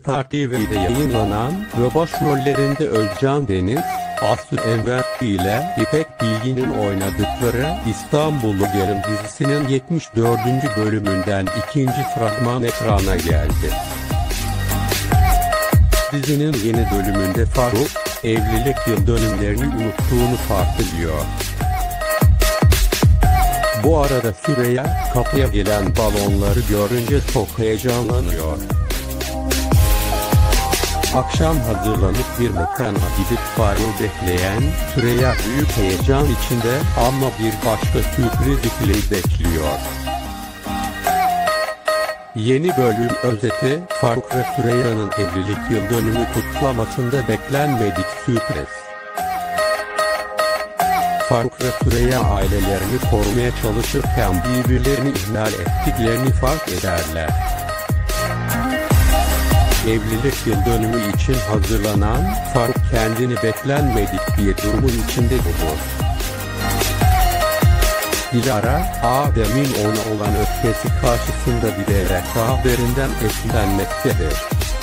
Star TV'de yayınlanan ve başrollerinde Özcan Deniz, Aslı Enver ile İpek Bilgin'in oynadıkları İstanbullu Gelin dizisinin 74. bölümünden ikinci fragman ekrana geldi. Dizinin yeni bölümünde Faruk, evlilik yıldönümlerini unuttuğunu fark ediyor. Bu arada Süreyya, kapıya gelen balonları görünce çok heyecanlanıyor. Akşam hazırlanıp bir mekana gidip Faruk'u bekleyen Süreyya büyük heyecan içinde ama bir başka sürpriz ikili bekliyor. Yeni bölüm özeti, Faruk ve Süreyya'nın evlilik yıldönümü kutlamasında beklenmedik sürpriz. Faruk ve Süreyya ailelerini korumaya çalışırken birbirlerini ihmal ettiklerini fark ederler. Evlilik yıldönümü için hazırlanan Faruk kendini beklenmedik bir durumun içinde bulur. Dilara, Adem'in ona olan öfkesi karşısında bilerek haberinden etkilenmektedir.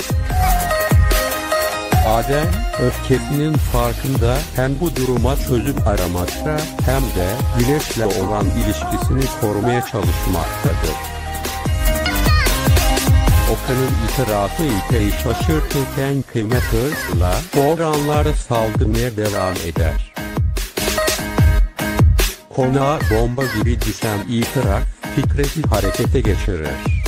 Adem, öfkesinin farkında hem bu duruma çözüm aramakta hem de Güneş'le olan ilişkisini korumaya çalışmaktadır. Okan'ın itirafı İpek'i şaşırtırken Kıymet hırsla programlara saldırmaya devam eder. Konağa bomba gibi düşen itiraf, Fikret'i harekete geçirir.